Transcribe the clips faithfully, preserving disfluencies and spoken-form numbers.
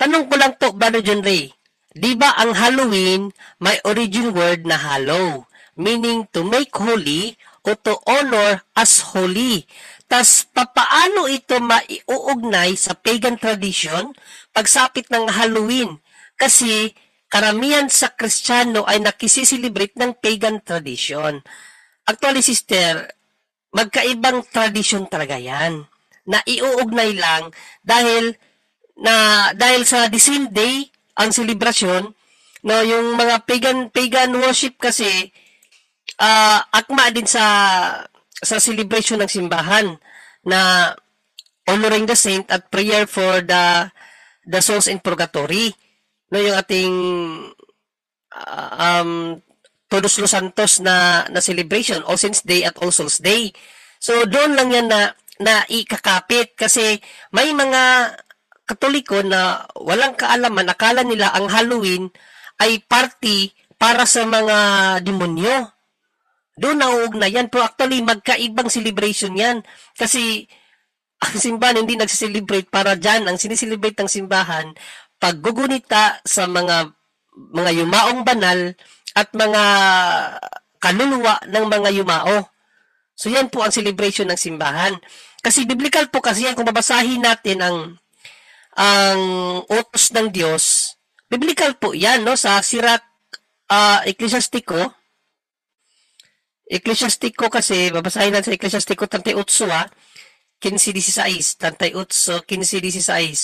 Tanong ko lang po, Brother John Ray, di ba ang Halloween may origin word na hallow, meaning to make holy o to honor as holy. Tas papaano ito maiuugnay sa pagan tradition pagsapit ng Halloween? Kasi karamihan sa Kristiyano ay nakisiselebrate ng pagan tradition. Actually, sister, magkaibang tradition talaga yan na iuugnay lang dahil na dahil sa the same day ang selebrasyon, no, yung mga pagan pagan worship kasi uh, akma din sa sa celebration ng simbahan na honoring the saint at prayer for the the souls in purgatory, no, yung ating uh, um Todos los Santos na na celebration, All Saints Day at All Souls Day. So doon lang yan na na ikakapit kasi may mga Katoliko na walang kaalaman, akala nila ang Halloween ay party para sa mga demonyo. Doon nauugnayan. Pero actually, magkaibang celebration yan. Kasi ang simbahan hindi nagsiselebrate para dyan. Ang sineselebrate ng simbahan, paggugunita sa mga mga yumaong banal at mga kaluluwa ng mga yumao. So yan po ang celebration ng simbahan. Kasi biblical po kasi yan, kung babasahin natin ang ang utos ng Diyos, biblical po yan, no? Sa Sirak, uh, Ecclesiastico, Ecclesiastico kasi, babasahin natin sa Ecclesiastico thirty-eight, ah, fifteen sixteen, thirty-eight, fifteen sixteen.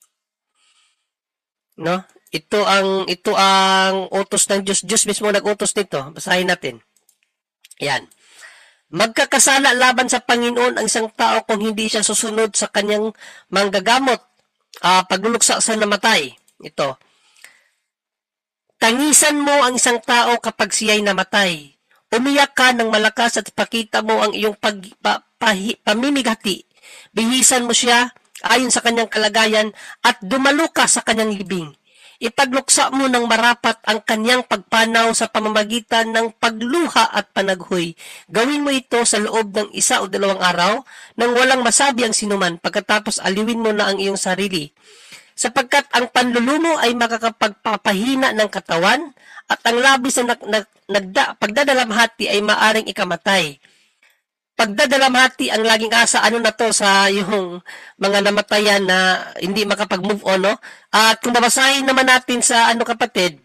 No? Ito ang, ito ang utos ng Diyos. Diyos mismo nag-utos nito. Basahin natin. Yan. Magkakasala laban sa Panginoon ang isang tao kung hindi siya susunod sa kanyang manggagamot. Uh, pagluluksa sa namatay. Ito. Tangisan mo ang isang tao kapag siya'y namatay. Umiyak ka ng malakas at pakita mo ang iyong pag, pa, pahi, pamimigati. Bihisan mo siya ayon sa kanyang kalagayan at dumalo ka sa kanyang libing. Ipagluksa mo ng marapat ang kanyang pagpanaw sa pamamagitan ng pagluha at panaghoy. Gawin mo ito sa loob ng isa o dalawang araw nang walang masabi ang sinuman, pagkatapos aliwin mo na ang iyong sarili. Sapagkat ang panlulumo ay makakapagpapahina ng katawan at ang labis na nag, nag, nagda, pagdadalamhati ay maaring ikamatay. Pagdadalamhati ang laging asa, ano na to sa yung mga namatayan na hindi makapag-move on, no? At kung babasahin naman natin sa ano kapatid,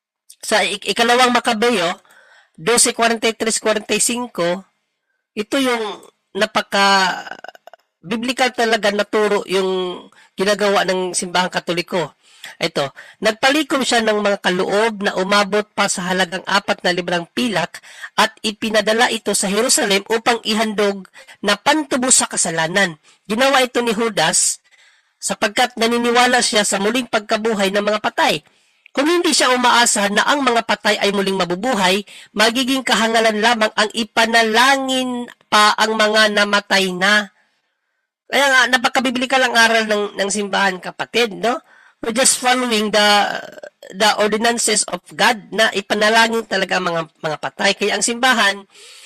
sa ik ikalawang Makabeo, twelve forty-three forty-five, ito yung napaka biblical talaga na turo yung ginagawa ng simbahang Katoliko. Ito, nagpalikom siya ng mga kaloob na umabot pa sa halagang apat na librang pilak at ipinadala ito sa Jerusalem upang ihandog na pantubos sa kasalanan. Ginawa ito ni Judas sapagkat naniniwala siya sa muling pagkabuhay ng mga patay. Kung hindi siya umaasa na ang mga patay ay muling mabubuhay, magiging kahangalan lamang ang ipanalangin pa ang mga namatay na. Kaya nga, napakabiblikal ang aral ng, ng simbahan, kapatid, no? We're just following the the ordinances of God na ipanalangin talaga ang mga, mga patay. Kaya ang simbahan,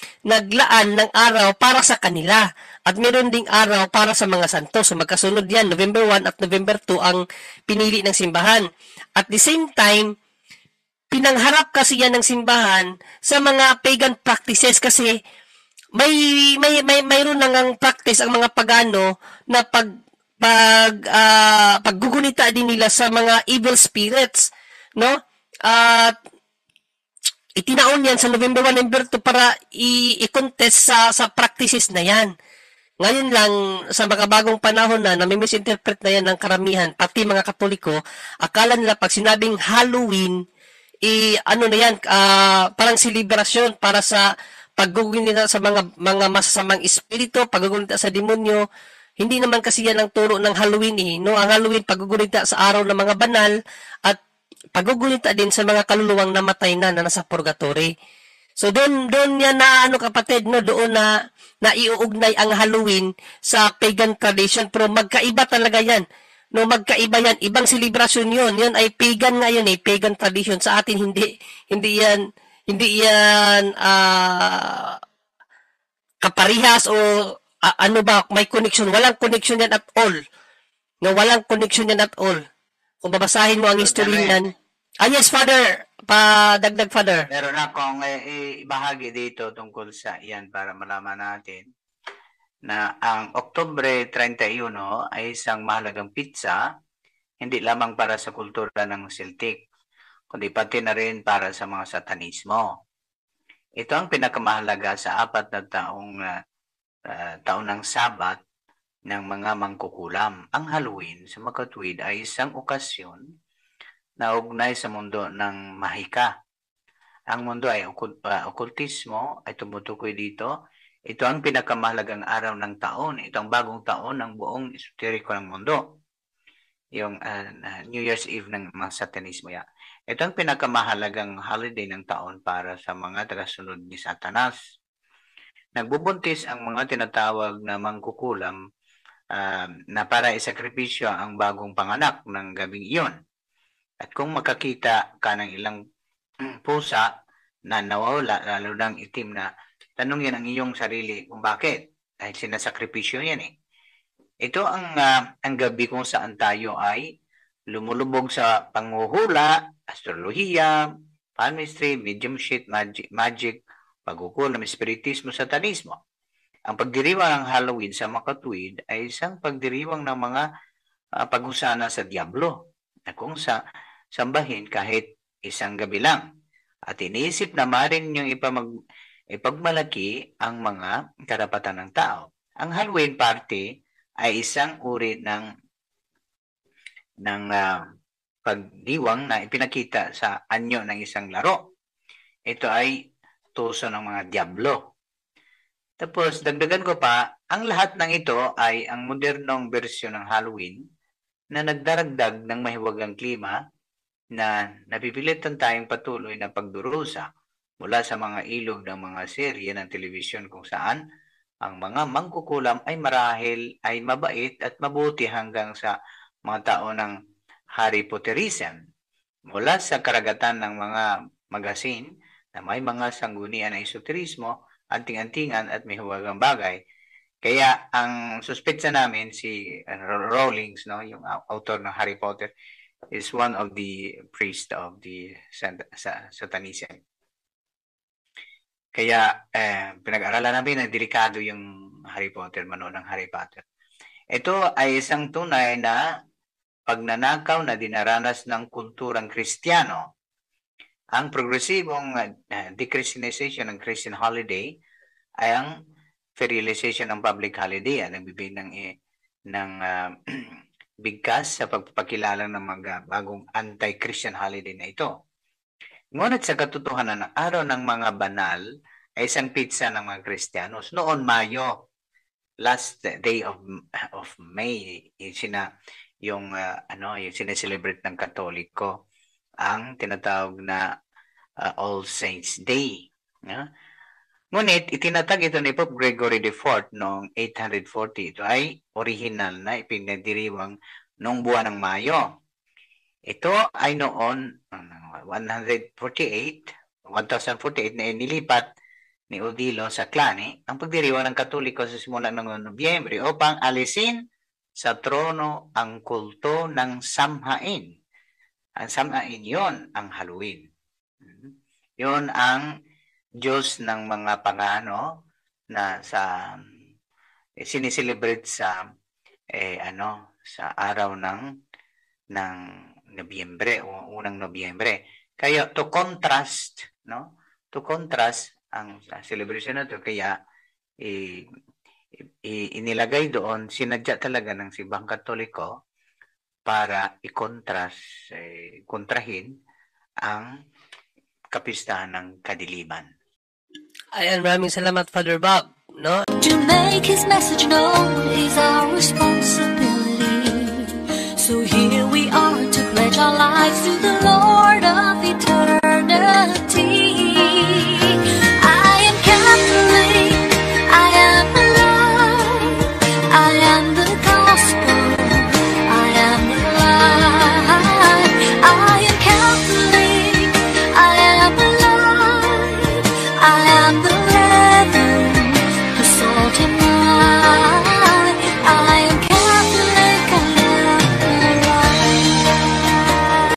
naglaan ng araw para sa kanila. At meron ding araw para sa mga santos. So magkasunod yan, November one at November two ang pinili ng simbahan. At the same time, pinangharap kasi yan ng simbahan sa mga pagan practices kasi may may may mayroon nang practice ang mga pagano na pag pag uh, paggugunita din nila sa mga evil spirits, no? At uh, itinaon yan sa November one, November two para i-contest sa sa practices na yan. Ngayon lang, sa mga bagong panahon na, nami-misinterpret na yan ng karamihan, pati mga Katoliko, akala nila pag sinabing Halloween, i ano na yan, uh, parang selebrasyon para sa paggugunita sa mga mga masasamang espiritu, paggugunita sa demonyo. Hindi naman kasi yan ang turo ng Halloween eh. No? Ang Halloween, paggugunita sa araw ng mga banal at paggugunita din sa mga kaluluwang namatay na na nasa purgatory. So doon doon yan na ano kapatid, no, doon na naiuugnay ang Halloween sa pagan tradition, pero magkaiba talaga yan. No, magkaiba yan, ibang selebrasyon 'yon. Yan ay pagan nga yan eh, pagan tradition. Sa atin hindi hindi yan hindi yan uh, kaparihas o uh, ano ba, may connection, walang connection yan at all. No, walang connection yan at all. Kung babasahin mo ang Brother history Henry, niyan. Ah, yes, Father. Pa-dagdag, Father. meron akong eh, ibahagi dito tungkol sa iyan para malaman natin na ang Oktubre thirty-one ay isang mahalagang pitsa, hindi lamang para sa kultura ng Celtic, kundi pati na rin para sa mga satanismo. Ito ang pinakamahalaga sa apat na taong uh, uh, taon ng Sabat ng mga mangkukulam. Ang Halloween sa makatuwid ay isang okasyon na ugnay sa mundo ng mahika. Ang mundo ay okul- uh, okultismo ay tumutukoy dito. Ito ang pinakamahalagang araw ng taon. Ito ang bagong taon ng buong esoteriko ng mundo. Yung uh, New Year's Eve ng mga satanismo. Ya. Ito ang pinakamahalagang holiday ng taon para sa mga tagasunod ni Satanas. Nagbubuntis ang mga tinatawag na mangkukulam uh, na para isakripisyo ang bagong panganak ng gabing iyon. At kung makakita ka ng ilang pusa na nawawala, lalo ng itim na, tanongin ang iyong sarili kung bakit. Dahil sinasakripisyo yan eh. Ito ang, uh, ang gabi kung saan tayo ay lumulubog sa panghuhula, astrolohiya, palmistry, mediumship, magic, magic pagkukulam, espiritismo, satanismo. Ang pagdiriwang ng Halloween sa makatuwid ay isang pagdiriwang ng mga uh, paghusana sa Diablo na kung sa sambahin kahit isang gabi lang. At iniisip na maaaring niyong ipamag, ipagmalaki ang mga karapatan ng tao. Ang Halloween party ay isang uri ng ng uh, pagdiwang na ipinakita sa anyo ng isang laro. Ito ay tuso ng mga Diablo. Tapos, dagdagan ko pa, ang lahat ng ito ay ang modernong bersyon ng Halloween na nagdaragdag ng mahiwagang klima na napipilitan tayong patuloy na pagdurusa mula sa mga ilog ng mga serye ng telebisyon kung saan ang mga mangkukulam ay marahil ay mabait at mabuti hanggang sa mga tao ng Harry Potterism. Mula sa karagatan ng mga magasin na may mga sanggunian ng esoterismo, anting-antingan at may huwagang bagay. Kaya ang suspetsa namin si uh, Rowling, no, yung author ng Harry Potter, is one of the priests of the Satanism. Kaya eh, pinag-aralan namin na delikado yung Harry Potter, manood ng Harry Potter. Ito ay isang tunay na pagnanakaw na dinaranas ng kulturang Kristiyano. Ang progresibong uh, de-Christianization ng Christian holiday ay ang ferialization ng public holiday. Ah, nagbibigay ng, eh, ng uh, bigkas sa pagpapakilala ng mga bagong anti-Christian holiday na ito. Ngunit sa katotohanan, ang araw ng mga banal ay isang pitsa ng mga Kristiyanos. Noon, Mayo, last day of of May, sina, yung, uh, ano, yung sineselebrate ng Katoliko, ang tinatawag na uh, All Saints Day. Yeah? Ngunit, itinatag ito ni Pope Gregory the fourth noong eight forty. Ito ay original na ipinadiriwang noong buwan ng Mayo. Ito ay noon one forty-eight na inilipat ni Odilo sa Clani ang pagdiriwang ng Katoliko sa simula ng Nobyembre upang alisin sa trono ang kulto ng Samhain. Ang Samhain yon ang Halloween. Yon ang Diyos ng mga pangano na sa eh, sineselebrate sa eh, ano sa araw ng ng Nobyembre o unang Nobyembre. Kaya to contrast, no? To contrast ang celebration na to, kaya eh, eh, inilagay doon, sinadya talaga ng Simbahang Katoliko para i-contrast, eh, kontrahin ang kapistahan ng kadiliman. Ayan, maraming salamat, Father Bob. No? To make his message known is our responsibility. So here